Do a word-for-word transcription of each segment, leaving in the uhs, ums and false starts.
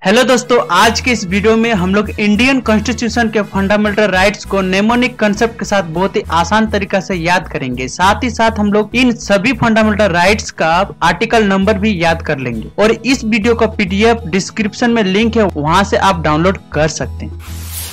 Hello दोस्तों, आज के इस वीडियो में हम लोग इंडियन कॉन्स्टिट्यूशन के फंडामेंटल राइट्स को नेमोनिक कंसेप्ट के साथ बहुत ही आसान तरीका से याद करेंगे। साथ ही साथ हम लोग इन सभी फंडामेंटल राइट्स का आर्टिकल नंबर भी याद कर लेंगे और इस वीडियो का पीडीएफ डिस्क्रिप्शन में लिंक है, वहां से आप डाउनलोड कर सकते हैं।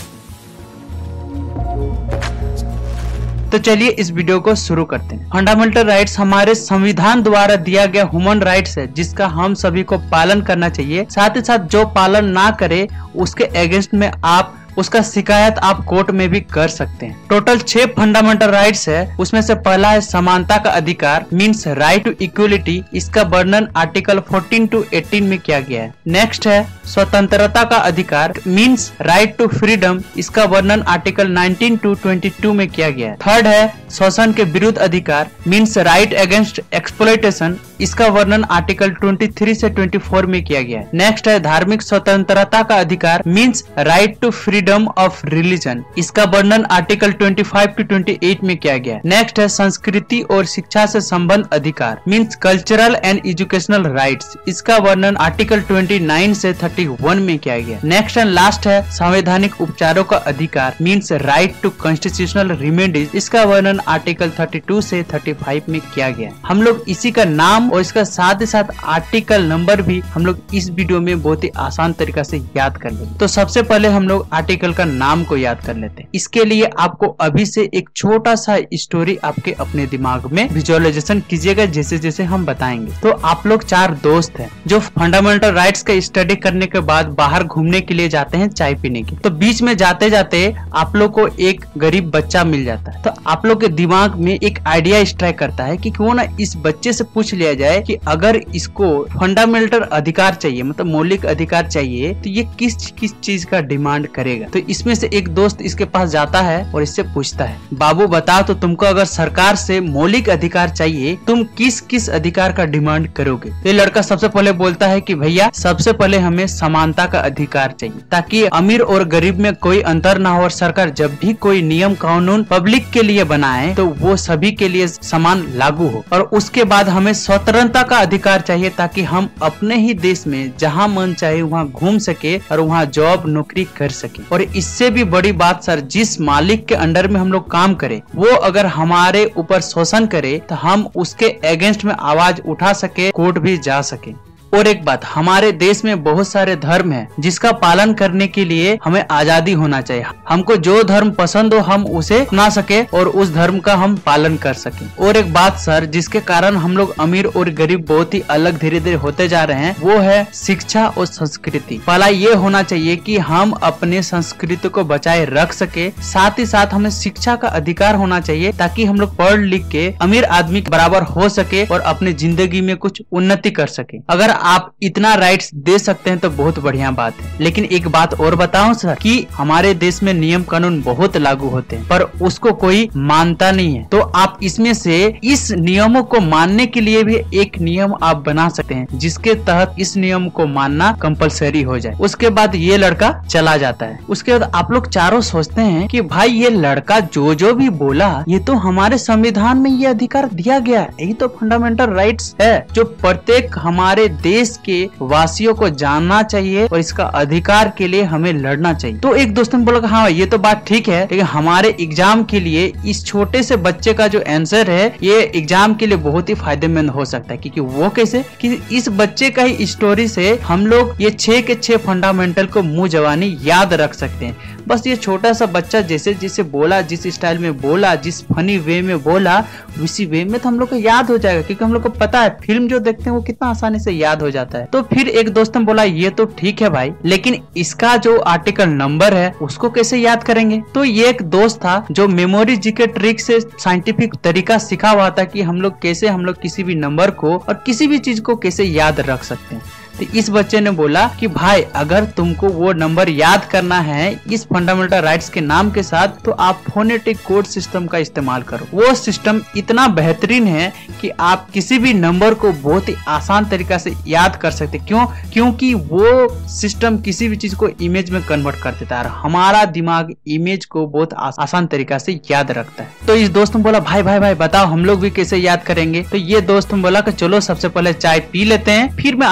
तो चलिए इस वीडियो को शुरू करते हैं। फंडामेंटल राइट्स हमारे संविधान द्वारा दिया गया ह्यूमन राइट्स है, जिसका हम सभी को पालन करना चाहिए। साथ ही साथ जो पालन ना करे उसके अगेंस्ट में आप उसका शिकायत आप कोर्ट में भी कर सकते हैं। टोटल छह फंडामेंटल राइट्स है, उसमें से पहला है समानता का अधिकार मींस राइट टू इक्वलिटी। इसका वर्णन आर्टिकल चौदह टू अठारह में किया गया है। नेक्स्ट है स्वतंत्रता का अधिकार मींस राइट टू फ्रीडम। इसका वर्णन आर्टिकल उन्नीस टू बाईस में किया गया है। थर्ड है शोषण के विरुद्ध अधिकार मींस राइट अगेंस्ट एक्सप्लॉयटेशन। इसका वर्णन आर्टिकल तेईस से चौबीस में किया गया है। नेक्स्ट है धार्मिक स्वतंत्रता का अधिकार means right to freedom of religion. इसका वर्णन आर्टिकल पच्चीस टू अट्ठाईस में किया गया है। नेक्स्ट है संस्कृति और शिक्षा से संबंध अधिकार means cultural and educational rights. इसका वर्णन आर्टिकल उनतीस से इकतीस में किया गया। नेक्स्ट एंड लास्ट है संवैधानिक उपचारों का अधिकार means right to constitutional remedies. इसका वर्णन आर्टिकल बत्तीस से पैंतीस में किया गया। हम लोग इसी का नाम और इसका साथ ही साथ आर्टिकल नंबर भी हम लोग इस वीडियो में बहुत ही आसान तरीका से याद कर लेंगे। तो सबसे पहले हम लोग आर्टिकल का नाम को याद कर लेते हैं। इसके लिए आपको अभी से एक छोटा सा स्टोरी आपके अपने दिमाग में विजुअलाइजेशन कीजिएगा, जैसे जैसे हम बताएंगे। तो आप लोग चार दोस्त हैं जो फंडामेंटल राइट्स का स्टडी करने के बाद बाहर घूमने के लिए जाते हैं चाय पीने के। तो बीच में जाते जाते आप लोग को एक गरीब बच्चा मिल जाता है। तो आप लोग के दिमाग में एक आइडिया स्ट्राइक करता है कि क्यों ना इस बच्चे से पूछ लिया जाए कि अगर इसको फंडामेंटल अधिकार चाहिए, मतलब मौलिक अधिकार चाहिए, तो ये किस किस चीज का डिमांड करेगा। तो इसमें से एक दोस्त इसके पास जाता है और इससे पूछता है, बाबू बताओ तो तुमको अगर सरकार से मौलिक अधिकार चाहिए, तुम किस किस अधिकार का डिमांड करोगे। तो ये लड़का सबसे पहले बोलता है कि भैया सबसे पहले हमें समानता का अधिकार चाहिए, ताकि अमीर और गरीब में कोई अंतर ना हो और सरकार जब भी कोई नियम कानून पब्लिक के लिए बनाए तो वो सभी के लिए समान लागू हो। और उसके बाद हमें स्वतंत्रता का अधिकार चाहिए, ताकि हम अपने ही देश में जहाँ मन चाहे वहाँ घूम सके और वहाँ जॉब नौकरी कर सके। और इससे भी बड़ी बात सर, जिस मालिक के अंडर में हम लोग काम करें वो अगर हमारे ऊपर शोषण करे तो हम उसके अगेंस्ट में आवाज उठा सके, कोर्ट भी जा सके। और एक बात, हमारे देश में बहुत सारे धर्म हैं जिसका पालन करने के लिए हमें आजादी होना चाहिए। हमको जो धर्म पसंद हो हम उसे अपना सके और उस धर्म का हम पालन कर सके। और एक बात सर, जिसके कारण हम लोग अमीर और गरीब बहुत ही अलग धीरे धीरे होते जा रहे हैं, वो है शिक्षा और संस्कृति। पहला ये होना चाहिए कि हम अपने संस्कृति को बचाए रख सके। साथ ही साथ हमें शिक्षा का अधिकार होना चाहिए, ताकि हम लोग पढ़ लिख के अमीर आदमी के बराबर हो सके और अपनी जिंदगी में कुछ उन्नति कर सके। अगर आप इतना राइट्स दे सकते हैं तो बहुत बढ़िया बात है। लेकिन एक बात और बताऊं सर, कि हमारे देश में नियम कानून बहुत लागू होते हैं पर उसको कोई मानता नहीं है। तो आप इसमें से इस नियमों को मानने के लिए भी एक नियम आप बना सकते हैं, जिसके तहत इस नियम को मानना कंपलसरी हो जाए। उसके बाद ये लड़का चला जाता है। उसके बाद आप लोग चारों सोचते हैं कि भाई ये लड़का जो जो भी बोला, ये तो हमारे संविधान में ये अधिकार दिया गया है, यही तो फंडामेंटल राइट्स है जो प्रत्येक हमारे देश के वासियों को जानना चाहिए और इसका अधिकार के लिए हमें लड़ना चाहिए। तो एक दोस्त ने बोला हाँ ये तो बात ठीक है, लेकिन हमारे एग्जाम के लिए इस छोटे से बच्चे का जो आंसर है ये एग्जाम के लिए बहुत ही फायदेमंद हो सकता है। क्योंकि वो कैसे, कि इस बच्चे का ही स्टोरी से हम लोग ये छह के छह फंडामेंटल को मुंह जवानी याद रख सकते हैं। बस ये छोटा सा बच्चा जैसे जैसे बोला, जिस स्टाइल में बोला, जिस फनी वे में बोला, उसी वे में तो हम लोग को याद हो जाएगा। क्योंकि हम लोग को पता है फिल्म जो देखते हैं वो कितना आसानी से याद हो जाता है। तो फिर एक दोस्त ने बोला ये तो ठीक है भाई, लेकिन इसका जो आर्टिकल नंबर है उसको कैसे याद करेंगे। तो ये एक दोस्त था जो मेमोरी जी के ट्रिक से साइंटिफिक तरीका सिखा हुआ था कि हम लोग कैसे हम लोग किसी भी नंबर को और किसी भी चीज को कैसे याद रख सकते हैं। तो इस बच्चे ने बोला कि भाई अगर तुमको वो नंबर याद करना है इस फंडामेंटल राइट्स के नाम के साथ, तो आप फोनेटिक कोड सिस्टम का इस्तेमाल करो। वो सिस्टम इतना बेहतरीन है कि आप किसी भी नंबर को बहुत ही आसान तरीका से याद कर सकते। क्यों? क्योंकि वो सिस्टम किसी भी चीज को इमेज में कन्वर्ट कर देता है। हमारा दिमाग इमेज को बहुत आसान तरीका से याद रखता है। तो इस दोस्त ने बोला भाई भाई भाई बताओ हम लोग भी कैसे याद करेंगे। तो ये दोस्त ने बोला कि चलो सबसे पहले चाय पी लेते हैं, फिर मैं आराम से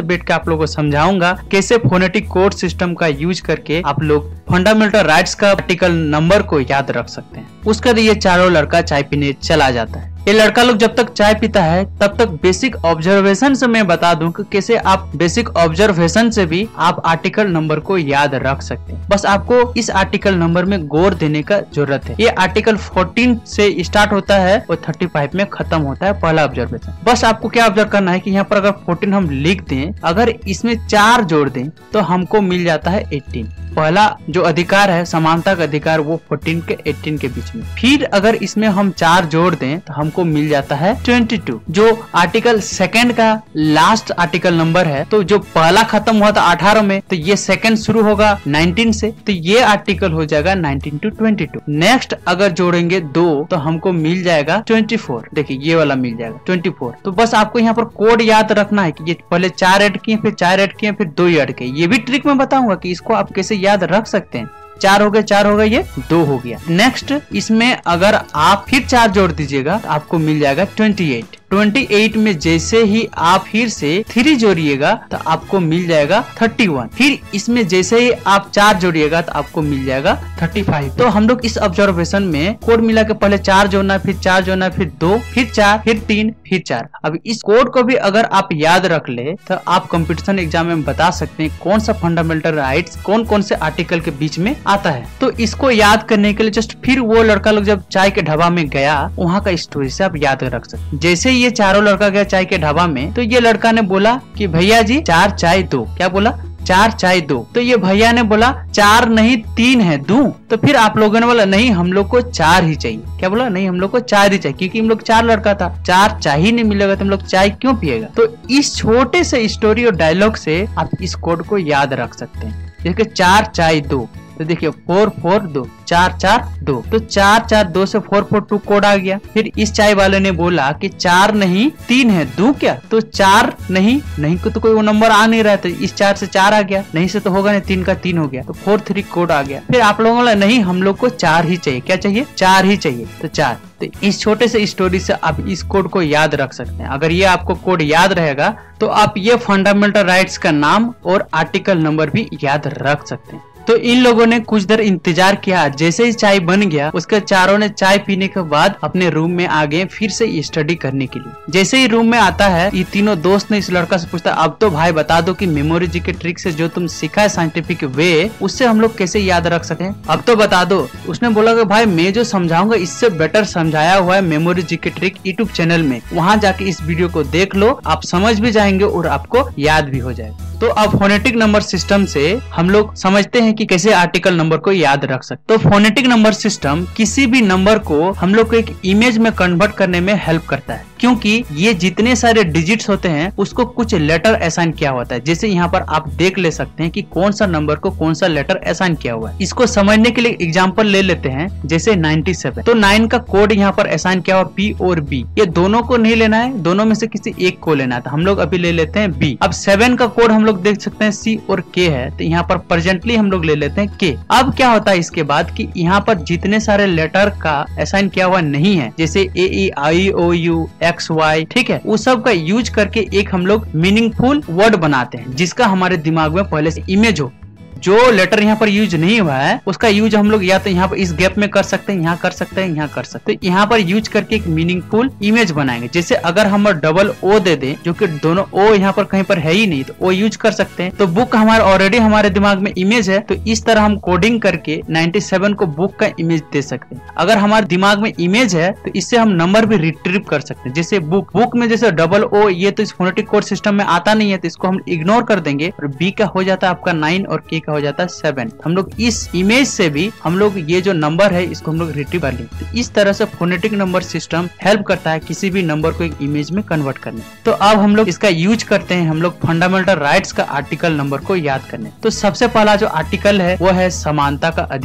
से बैठ के आप लोगों को समझाऊंगा कैसे फोनेटिक कोड सिस्टम का यूज करके आप लोग फंडामेंटल राइट्स का आर्टिकल नंबर को याद रख सकते हैं। उसके बाद ये चारों लड़का चाय पीने चला जाता है। ये लड़का लोग जब तक चाय पीता है तब तक बेसिक ऑब्जर्वेशन से मैं बता दूं कि कैसे आप बेसिक ऑब्जर्वेशन से भी आप आर्टिकल नंबर को याद रख सकते हैं। बस आपको इस आर्टिकल नंबर में गौर देने का जरूरत है। ये आर्टिकल चौदह से स्टार्ट होता है और पैंतीस में खत्म होता है पहला ऑब्जर्वेशन। बस आपको क्या ऑब्जर्व करना है कि यहाँ पर अगर चौदह हम लिख दें, अगर इसमें चार जोड़ दें तो हमको मिल जाता है अठारह। पहला जो अधिकार है समानता का अधिकार वो चौदह के अठारह के बीच में। फिर अगर इसमें हम चार जोड़ दें तो हमको मिल जाता है बाईस, जो आर्टिकल सेकंड का लास्ट आर्टिकल नंबर है। तो जो पहला खत्म हुआ था अठारह में, तो ये सेकंड शुरू होगा उन्नीस से, तो ये आर्टिकल हो जाएगा उन्नीस टू बाईस। नेक्स्ट अगर जोड़ेंगे दो तो हमको मिल जाएगा चौबीस। देखिए ये वाला मिल जाएगा चौबीस। तो बस आपको यहाँ पर कोड याद रखना है कि ये पहले चार ऐड किए, फिर चार ऐड किए, फिर दो ऐड किए। ये भी ट्रिक मैं बताऊंगा कि इसको आप कैसे याद रख सकते हैं। चार हो गए, चार हो गए, ये दो हो गया। नेक्स्ट इसमें अगर आप फिर चार जोड़ दीजिएगा तो आपको मिल जाएगा अट्ठाईस। अट्ठाईस में जैसे ही आप फिर से थ्री जोड़िएगा तो आपको मिल जाएगा इकतीस। फिर इसमें जैसे ही आप चार जोड़िएगा तो आपको मिल जाएगा पैंतीस। तो हम लोग इस ऑब्जर्वेशन में कोड मिला के पहले चार जोड़ना, फिर चार जोड़ना, फिर दो, फिर चार, फिर तीन, फिर चार। अब इस कोड को भी अगर आप याद रख ले तो आप कंपटीशन एग्जाम में बता सकते हैं कौन सा फंडामेंटल राइट्स कौन कौन से आर्टिकल के बीच में आता है। तो इसको याद करने के लिए जस्ट फिर वो लड़का लोग जब चाय के ढाबा में गया वहाँ का स्टोरी से आप याद रख सकते। जैसे ये चारों लड़का गया चाय के ढाबा में तो ये लड़का ने बोला कि भैया जी चार चाय दो। क्या बोला? चार चाय दो। तो ये भैया ने बोला चार नहीं तीन है, दूं? तो फिर आप लोगों ने बोला नहीं हम लोग को चार ही चाहिए। क्या बोला? नहीं हम लोग को चार ही चाहिए, क्योंकि हम लोग चार लड़का था, चार चाय ही नहीं मिलेगा तो हम लोग चाय क्यों पिएगा। तो इस छोटे से स्टोरी और डायलॉग से आप इस कोड को याद रख सकते हैं। जैसे चार चाय दो, तो देखिए फोर फोर दो, चार चार दो, तो चार चार दो से फोर फोर टू कोड आ गया। फिर इस चाय वाले ने बोला कि चार नहीं तीन है, दूं क्या? तो चार नहीं नहीं को तो कोई वो नंबर आ नहीं रहा, तो इस चार से चार आ गया, नहीं से तो होगा नहीं, तीन का तीन हो गया, तो फोर थ्री कोड आ गया। फिर आप लोगों ने नहीं हम लोग को चार ही चाहिए। क्या चाहिए? चार ही चाहिए, तो चार। तो इस छोटे से स्टोरी से आप इस कोड को याद रख सकते हैं। अगर ये आपको कोड याद रहेगा तो आप ये फंडामेंटल राइट्स का नाम और आर्टिकल नंबर भी याद रख सकते हैं। तो इन लोगों ने कुछ देर इंतजार किया। जैसे ही चाय बन गया उसके चारों ने चाय पीने के बाद अपने रूम में आ गए फिर से स्टडी करने के लिए। जैसे ही रूम में आता है ये तीनों दोस्त ने इस लड़का से पूछता अब तो भाई बता दो कि मेमोरी जी के ट्रिक से जो तुम सीखा है साइंटिफिक वे, उससे हम लोग कैसे याद रख सके, अब तो बता दो। उसने बोला कि भाई मैं जो समझाऊंगा इससे बेटर समझाया हुआ है मेमोरी जी के ट्रिक यूट्यूब चैनल में, वहाँ जाके इस वीडियो को देख लो, आप समझ भी जाएंगे और आपको याद भी हो जाएगा। तो अब फोनेटिक नंबर सिस्टम से हम लोग समझते हैं कि कैसे आर्टिकल नंबर को याद रख सकते। तो फोनेटिक नंबर सिस्टम किसी भी नंबर को हम लोग को एक इमेज में कन्वर्ट करने में हेल्प करता है, क्योंकि ये जितने सारे डिजिट्स होते हैं उसको कुछ लेटर असाइन किया होता है। जैसे यहाँ पर आप देख ले सकते हैं कि कौन सा नंबर को कौन सा लेटर असाइन किया हुआ है। इसको समझने के लिए एग्जांपल ले लेते हैं, जैसे सत्तानवे। तो नाइन का कोड यहाँ पर असाइन किया हुआ पी और बी, ये दोनों को नहीं लेना है, दोनों में से किसी एक को लेना है। तो हम लोग अभी ले लेते हैं बी। अब सेवन का कोड हम लोग देख सकते हैं सी और के है, तो यहाँ पर प्रेजेंटली हम लोग ले लेते हैं के। अब क्या होता है इसके बाद कि यहाँ पर जितने सारे लेटर का असाइन किया हुआ नहीं है, जैसे A E I O U X Y, ठीक है, उस सब का यूज करके एक हम लोग मीनिंगफुल वर्ड बनाते हैं जिसका हमारे दिमाग में पहले से इमेज हो। जो लेटर यहाँ पर यूज नहीं हुआ है उसका यूज हम लोग या तो यहाँ पर इस गैप में कर सकते हैं, यहाँ कर सकते हैं, यहाँ कर सकते हैं। तो यहाँ पर यूज करके एक मीनिंगफुल इमेज बनाएंगे। जैसे अगर हम डबल ओ दे दें, जो कि दोनों ओ यहाँ पर कहीं पर है ही नहीं, तो ओ यूज कर सकते हैं। तो बुक हमारे ऑलरेडी हमारे दिमाग में इमेज है, तो इस तरह हम कोडिंग करके सत्तानवे को बुक का इमेज दे सकते हैं। अगर हमारे दिमाग में इमेज है तो इससे हम नंबर भी रिट्रीव कर सकते हैं। जैसे बुक बुक में जैसे डबल ओ, ये तो इस फोनेटिक कोड सिस्टम में आता नहीं है, तो इसको हम इग्नोर कर देंगे और बी का हो जाता है आपका नाइन और के हो जाता है सेवन। हम लोग इस इमेज से भी हम लोग ये जो नंबर है इसको हम लोग रिट्रीव कर लेंगे। तो इस तरह से फोनेटिक नंबर सिस्टम हेल्प करता है किसी भी नंबर को एक इमेज में कन्वर्ट करने। तो अब हम लोग इसका यूज करते हैं हम लोग फंडामेंटल राइट्स का आर्टिकल नंबर को याद करने। तो सबसे पहला जो आर्टिकल है वो है समानता का अधिकार।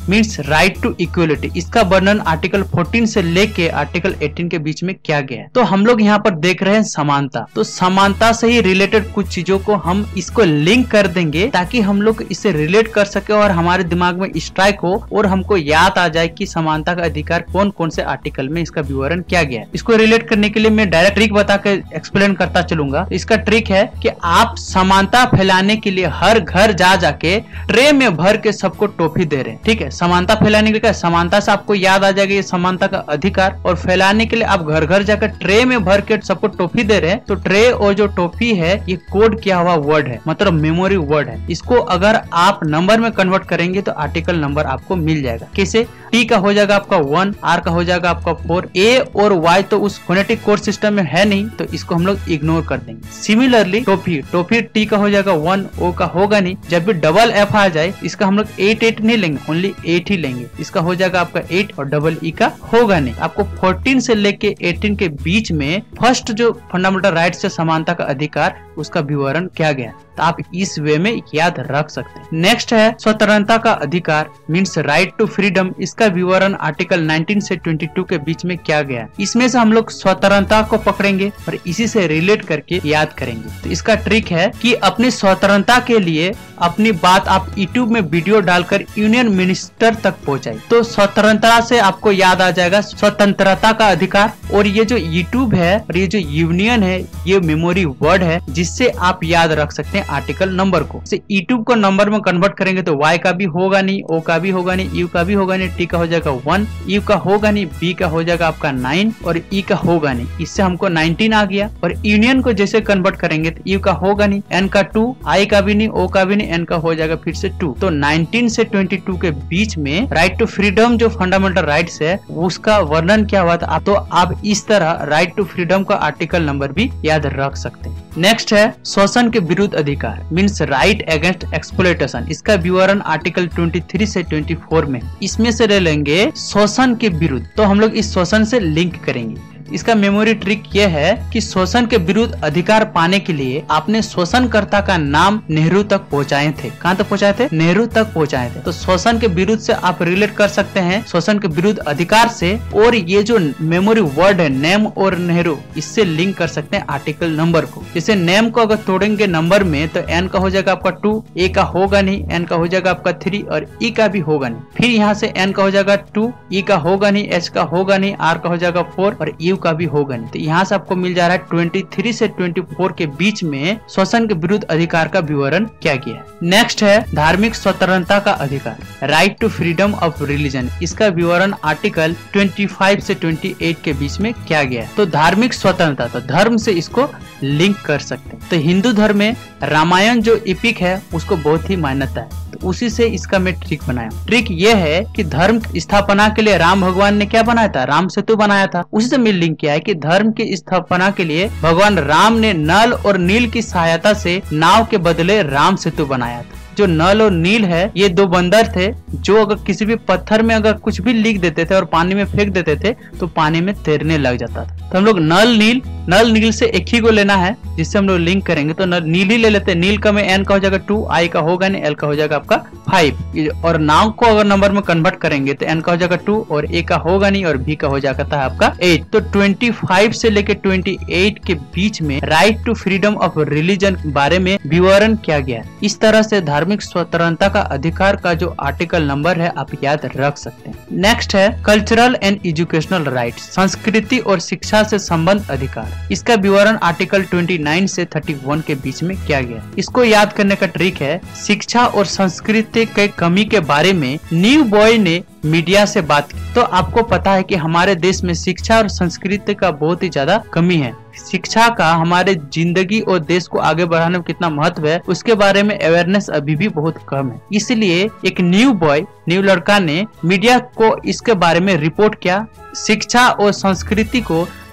मीन्स राइट टू इक्वलिटी, इसका वर्णन आर्टिकल फोर्टीन से लेके आर्टिकल एटीन के बीच में क्या गया है। तो हम लोग यहाँ पर देख रहे हैं समानता, तो समानता से ही रिलेटेड कुछ चीजों को हम इसको लिंक कर देंगे ताकि हम लोग इसे रिलेट कर सके और हमारे दिमाग में स्ट्राइक हो और हमको याद आ जाए कि समानता का अधिकार कौन कौन से आर्टिकल में इसका विवरण क्या गया है। इसको रिलेट करने के लिए मैं डायरेक्ट ट्रिक बता के एक्सप्लेन करता चलूंगा। इसका ट्रिक है कि आप समानता फैलाने के लिए हर घर जा जाके ट्रे में भर के सबको टॉफी दे रहे हैं, ठीक है। समानता फैलाने के लिए, समानता से आपको याद आ जाएगा ये समानता का अधिकार, और फैलाने के लिए आप घर घर जाकर ट्रे में भर के सबको टॉफी दे रहे हैं। तो ट्रे और जो टॉफी है ये कोड किया हुआ वर्ड है, मतलब मेमोरी वर्ड है। इसको अगर आप नंबर में कन्वर्ट करेंगे तो आर्टिकल नंबर आपको मिल जाएगा। कैसे? टी का हो जाएगा आपका वन, आर का हो जाएगा आपका फोर, ए और वाई तो उस फोनेटिक कोड सिस्टम में है नहीं, तो इसको हम लोग इग्नोर कर देंगे। सिमिलरली टॉफी, टॉफी टी का हो जाएगा वन, ओ का होगा नहीं। जब भी डबल एफ आ जाए इसका हम लोग एट एट नहीं लेंगे, ओनली एट ही लेंगे। इसका हो जाएगा आपका एट और डबल ई का होगा नहीं। आपको फोर्टीन से लेके एटीन के बीच में फर्स्ट जो फंडामेंटल राइट से समानता का अधिकार उसका विवरण क्या गया, तो आप इस वे में याद रख सकते हैं। नेक्स्ट है स्वतंत्रता का अधिकार, मीन्स राइट टू फ्रीडम, इसका विवरण आर्टिकल नाइनटीन से ट्वेंटी टू के बीच में क्या गया। इसमें से हम लोग स्वतंत्रता को पकड़ेंगे और इसी से रिलेट करके याद करेंगे। तो इसका ट्रिक है कि अपनी स्वतंत्रता के लिए अपनी बात आप यूट्यूब में वीडियो डालकर यूनियन मिनिस्टर तक पहुंचाई, तो स्वतंत्रता से आपको याद आ जाएगा स्वतंत्रता का अधिकार। और ये जो यूट्यूब है और ये जो यूनियन है ये मेमोरी वर्ड है जिससे आप याद रख सकते हैं आर्टिकल नंबर को। यूट्यूब को नंबर में कन्वर्ट करेंगे तो वाई का भी होगा नहीं, ओ का भी होगा नहीं, यू का भी होगा नहीं, टी का हो जाएगा वन, यू का होगा नहीं, बी का हो जाएगा आपका नाइन और ई का होगा नहीं। इससे हमको नाइनटीन आ गया। और यूनियन को जैसे कन्वर्ट करेंगे तो यू का होगा नहीं, एन का टू, आई का भी नहीं, ओ का भी नहीं, एन का हो जाएगा फिर से टू। तो नाइनटीन से ट्वेंटी टू के बीच में राइट टू फ्रीडम जो फंडामेंटल राइट्स है उसका वर्णन क्या हुआ था, तो आप इस तरह राइट टू फ्रीडम का आर्टिकल नंबर भी याद रख सकते हैं। नेक्स्ट है शोषण के विरुद्ध अधिकार, मीन्स राइट अगेंस्ट एक्सप्लॉयटेशन, इसका विवरण आर्टिकल तेईस से चौबीस में। इसमें से ले लेंगे शोषण के विरुद्ध, तो हम लोग इस शोषण से लिंक करेंगे। इसका मेमोरी ट्रिक यह है कि शोषण के विरुद्ध अधिकार पाने के लिए आपने शोषणकर्ता का नाम नेहरू तक पहुंचाए थे। कहां तक पहुंचाए थे? नेहरू तक पहुंचाए थे। तो शोषण के विरुद्ध से आप रिलेट कर सकते हैं शोषण के विरुद्ध अधिकार से, और ये जो मेमोरी वर्ड है नेम और नेहरू, इससे लिंक कर सकते हैं आर्टिकल नंबर को। जैसे नेम को अगर तोड़ेंगे नंबर में तो एन का हो जाएगा आपका टू, ए का होगा नहीं, एन का हो जाएगा आपका थ्री और ई का भी होगा नहीं। फिर यहाँ से एन का हो जाएगा टू, ई का होगा नहीं, एच का होगा नहीं, आर का हो जाएगा फोर और यू का भी होगा नहीं। तो यहाँ से आपको मिल जा रहा है तेईस से चौबीस के बीच में शोषण के विरुद्ध अधिकार का विवरण क्या किया है। नेक्स्ट है धार्मिक स्वतंत्रता का अधिकार, right to freedom of religion, इसका विवरण आर्टिकल पच्चीस से अट्ठाईस के बीच में क्या गया है। तो धार्मिक स्वतंत्रता, तो धर्म से इसको लिंक कर सकते हैं। तो हिंदू धर्म में रामायण जो इपिक है उसको बहुत ही मान्यता है, तो उसी से इसका मैं ट्रिक बनाया। ट्रिक ये है कि धर्म स्थापना के लिए राम भगवान ने क्या बनाया था? राम सेतु बनाया था। उसी से मैं लिंक किया है कि धर्म की स्थापना के लिए भगवान राम ने नल और नील की सहायता से नाव के बदले राम सेतु बनाया था। जो नल और नील है ये दो बंदर थे जो अगर किसी भी पत्थर में अगर कुछ भी लिख देते थे और पानी में फेंक देते थे तो पानी में तैरने लग जाता था। तो हम लोग नल नील, नल नील से एक ही को लेना है जिससे हम लोग लिंक करेंगे, तो नील ही ले लेते हैं। नील का में एन का हो जाएगा टू, आई का होगा नहीं, एल का हो जाएगा आपका फाइव, और नाव को अगर नंबर में कन्वर्ट करेंगे तो एन का हो जाएगा टू और ए का होगा नहीं और बी का हो जाता है आपका एट। तो पच्चीस से लेके अट्ठाईस के बीच में right to freedom of religion बारे में विवरण किया गया है। इस तरह से धार्मिक स्वतंत्रता का अधिकार का जो आर्टिकल नंबर है आप याद रख सकते हैं। नेक्स्ट है कल्चरल एंड एजुकेशनल राइट, संस्कृति और शिक्षा से संबंध अधिकार, इसका विवरण आर्टिकल उनतीस से इकतीस के बीच में किया गया। इसको याद करने का ट्रिक है शिक्षा और संस्कृति के कमी के बारे में न्यू बॉय ने मीडिया से बात की। तो आपको पता है कि हमारे देश में शिक्षा और संस्कृति का बहुत ही ज्यादा कमी है। शिक्षा का हमारे जिंदगी और देश को आगे बढ़ाने में कितना महत्व है उसके बारे में अवेयरनेस अभी भी बहुत कम है। इसलिए एक न्यू बॉय, न्यू लड़का ने मीडिया को इसके बारे में रिपोर्ट किया। शिक्षा और संस्कृति को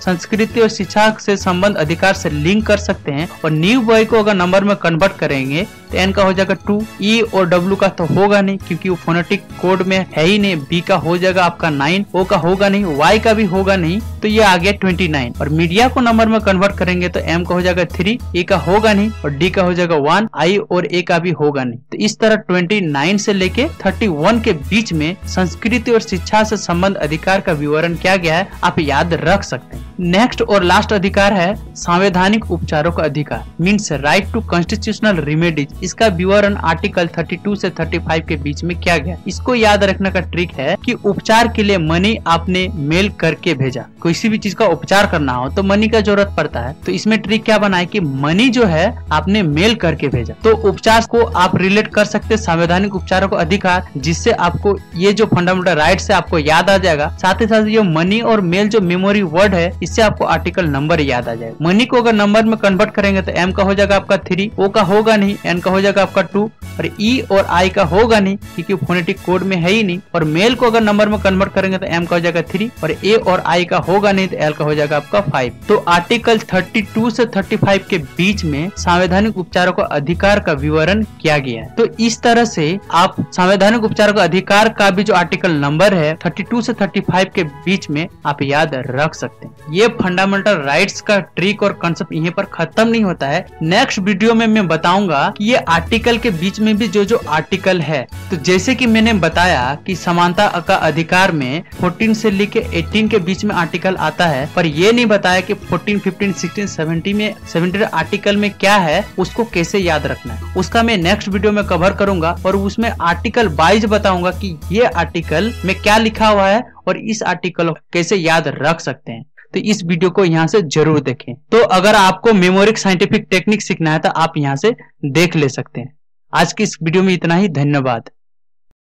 संस्कृति और शिक्षा से संबंध अधिकार से लिंक कर सकते हैं। और न्यू बॉय को अगर नंबर में कन्वर्ट करेंगे तो एन का हो जाएगा टू, ई और डब्ल्यू का तो होगा नहीं क्योंकि वो फोनेटिक कोड में है ही नहीं। बी का हो जाएगा आपका नाइन, ओ का होगा नहीं, वाई का भी होगा नहीं, तो ये आ गया ट्वेंटी नाइन। और मीडिया को नंबर में कन्वर्ट करेंगे तो एम का हो जाएगा थ्री, ए का होगा नहीं और डी का हो जाएगा वन, आई और ए का भी होगा नहीं। तो इस तरह ट्वेंटी नाइन से लेके थर्टी वन के बीच में संस्कृति और शिक्षा से संबंध अधिकार का विवरण किया गया है, आप याद रख सकते हैं। नेक्स्ट और लास्ट अधिकार है संवैधानिक उपचारों का अधिकार, means right to constitutional remedies. इसका विवरण आर्टिकल थर्टी टू से थर्टी फाइव के बीच में किया गया। इसको याद रखने का ट्रिक है कि उपचार के लिए मनी आपने मेल करके भेजा, किसी भी चीज का उपचार करना हो तो मनी का जरूरत पड़ता है। तो इसमें ट्रिक क्या बनाए कि मनी जो है आपने मेल करके भेजा, तो उपचार को आप रिलेट कर सकते संवैधानिक उपचारों का अधिकार, जिससे आपको ये जो फंडामेंटल राइट्स है आपको याद आ जाएगा। साथ ही साथ ये मनी और मेल जो मेमोरी वर्ड है, इससे आपको आर्टिकल नंबर याद आ जाएगा। मनी को अगर नंबर में कन्वर्ट करेंगे तो एम का हो जाएगा आपका थ्री, ओ का होगा नहीं, एन का हो जाएगा आपका टू और ई और आई का होगा नहीं क्योंकि फोनेटिक कोड में है ही नहीं। और मेल को अगर नंबर में कन्वर्ट करेंगे तो एम का हो जाएगा थ्री और ए और आई का होगा नहीं तो एल का हो जाएगा आपका फाइव। तो आर्टिकल थर्टी टू से थर्टी फाइव के बीच में संवैधानिक उपचारों का अधिकार का विवरण किया गया है। तो इस तरह से आप संवैधानिक उपचारों का अधिकार का भी जो आर्टिकल नंबर है थर्टी टू से थर्टी फाइव के बीच में आप याद रख सकते हैं। ये फंडामेंटल राइट्स का ट्रिक और कंसेप्ट यहीं पर खत्म नहीं होता है। नेक्स्ट वीडियो में मैं बताऊंगा कि ये आर्टिकल के बीच में भी जो जो आर्टिकल है, तो जैसे कि मैंने बताया कि समानता का अधिकार में फोर्टीन से लेके एटीन के बीच में आर्टिकल आता है, पर ये नहीं बताया कि फोर्टीन, फिफ्टीन, सिक्सटीन, सेवनटीन में सेवनटीन आर्टिकल में क्या है, उसको कैसे याद रखना है। उसका मैं नेक्स्ट वीडियो में कवर करूंगा और उसमें आर्टिकल वाइज बताऊंगा कि ये आर्टिकल में क्या लिखा हुआ है और इस आर्टिकल को कैसे याद रख सकते हैं। तो इस वीडियो को यहाँ से जरूर देखें। तो अगर आपको मेमोरिक साइंटिफिक टेक्निक सीखना है तो आप यहाँ से देख ले सकते हैं। आज की इस वीडियो में इतना ही, धन्यवाद।